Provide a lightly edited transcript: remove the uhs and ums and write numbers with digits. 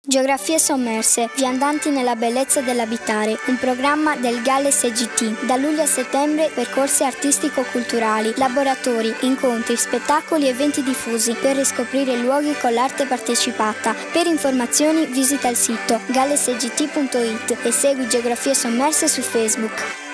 Geografie sommerse, viandanti nella bellezza dell'abitare, un programma del Galles EGT. Da luglio a settembre percorsi artistico-culturali, laboratori, incontri, spettacoli e eventi diffusi per riscoprire luoghi con l'arte partecipata. Per informazioni visita il sito gallesegt.it e segui Geografie sommerse su Facebook.